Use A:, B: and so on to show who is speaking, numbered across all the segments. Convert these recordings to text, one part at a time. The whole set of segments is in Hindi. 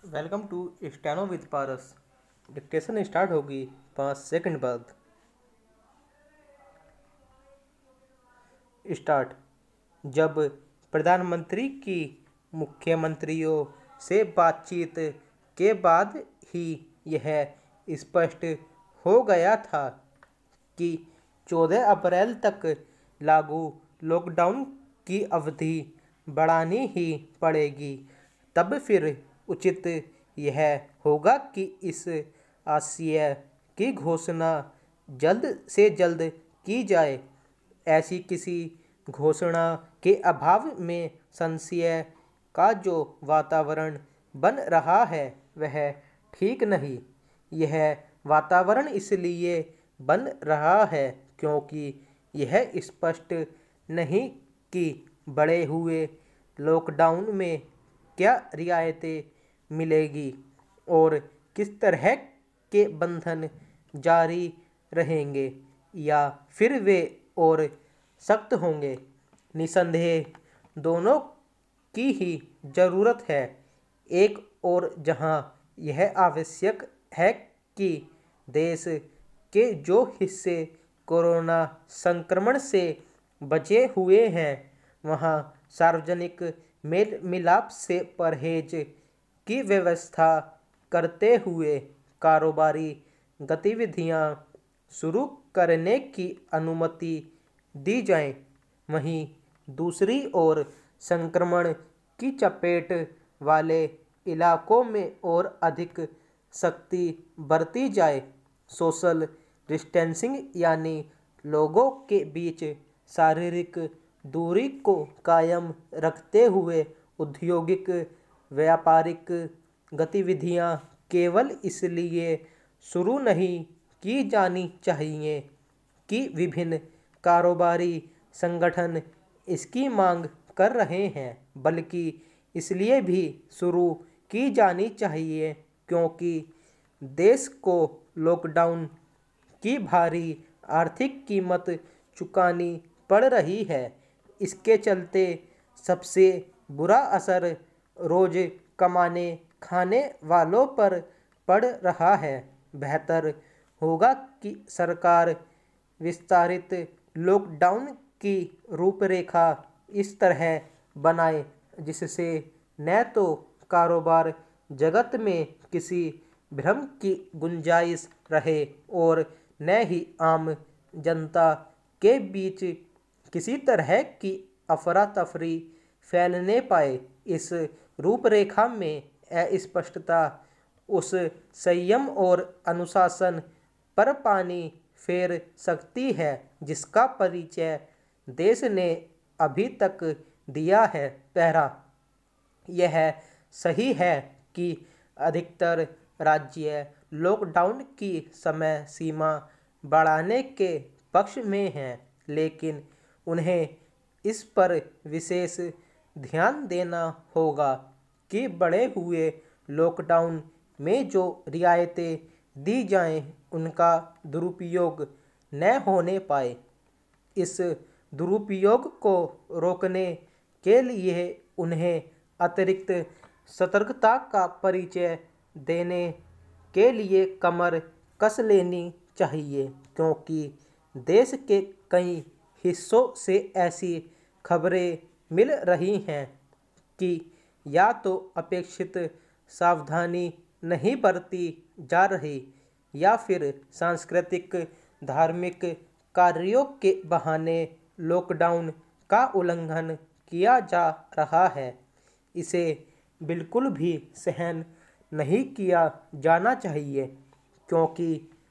A: Welcome to steno with Paras. Dictation start होगी 5 सेकंड बाद। स्टार्ट। जब प्रधानमंत्री की मुख्यमंत्रियों से बातचीत के बाद ही यह स्पष्ट हो गया था कि 14 अप्रैल तक लागू लॉकडाउन की अवधि बढ़ानी ही पड़ेगी, तब फिर उचित यह होगा कि इस आशय की घोषणा जल्द से जल्द की जाए। ऐसी किसी घोषणा के अभाव में संशय का जो वातावरण बन रहा है वह ठीक नहीं। यह वातावरण इसलिए बन रहा है क्योंकि यह स्पष्ट नहीं कि बढ़े हुए लॉकडाउन में क्या रियायतें मिलेगी और किस तरह के बंधन जारी रहेंगे या फिर वे और सख्त होंगे। निसंदेह दोनों की ही ज़रूरत है। एक और जहां यह आवश्यक है कि देश के जो हिस्से कोरोना संक्रमण से बचे हुए हैं वहां सार्वजनिक मेल मिलाप से परहेज की व्यवस्था करते हुए कारोबारी गतिविधियां शुरू करने की अनुमति दी जाए। वहीं दूसरी ओर संक्रमण की चपेट वाले इलाकों में और अधिक सख्ती बरती जाए। सोशल डिस्टेंसिंग यानी लोगों के बीच शारीरिक दूरी को कायम रखते हुए औद्योगिक व्यापारिक गतिविधियां केवल इसलिए शुरू नहीं की जानी चाहिए कि विभिन्न कारोबारी संगठन इसकी मांग कर रहे हैं, बल्कि इसलिए भी शुरू की जानी चाहिए क्योंकि देश को लॉकडाउन की भारी आर्थिक कीमत चुकानी पड़ रही है। इसके चलते सबसे बुरा असर रोज कमाने खाने वालों पर पड़ रहा है। बेहतर होगा कि सरकार विस्तारित लॉकडाउन की रूपरेखा इस तरह बनाए जिससे न तो कारोबार जगत में किसी भ्रम की गुंजाइश रहे और न ही आम जनता के बीच किसी तरह की अफरा तफरी फैलने पाए। इस रूपरेखा में अस्पष्टता उस संयम और अनुशासन पर पानी फेर सकती है जिसका परिचय देश ने अभी तक दिया है। पहला, यह सही है कि अधिकतर राज्य लॉकडाउन की समय सीमा बढ़ाने के पक्ष में हैं, लेकिन उन्हें इस पर विशेष ध्यान देना होगा कि बढ़े हुए लॉकडाउन में जो रियायतें दी जाएं उनका दुरुपयोग न होने पाए। इस दुरुपयोग को रोकने के लिए उन्हें अतिरिक्त सतर्कता का परिचय देने के लिए कमर कस लेनी चाहिए क्योंकि देश के कई हिस्सों से ऐसी खबरें मिल रही हैं कि या तो अपेक्षित सावधानी नहीं बरती जा रही या फिर सांस्कृतिक धार्मिक कार्यों के बहाने लॉकडाउन का उल्लंघन किया जा रहा है। इसे बिल्कुल भी सहन नहीं किया जाना चाहिए क्योंकि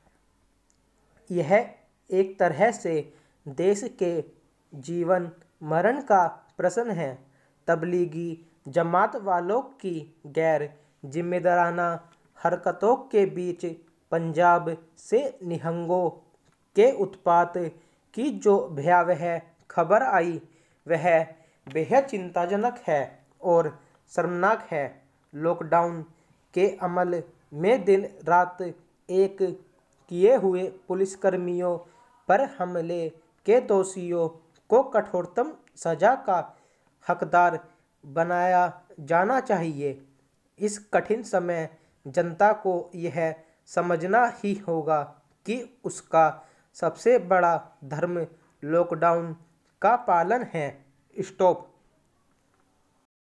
A: यह एक तरह से देश के जीवन मरण का प्रश्न है। तबलीगी जमात वालों की गैर जिम्मेदाराना हरकतों के बीच पंजाब से निहंगों के उत्पात की जो भयावह खबर आई वह बेहद चिंताजनक है और शर्मनाक है। लॉकडाउन के अमल में दिन रात एक किए हुए पुलिसकर्मियों पर हमले के दोषियों को कठोरतम सजा का हकदार बनाया जाना चाहिए। इस कठिन समय जनता को यह समझना ही होगा कि उसका सबसे बड़ा धर्म लॉकडाउन का पालन है। स्टॉप।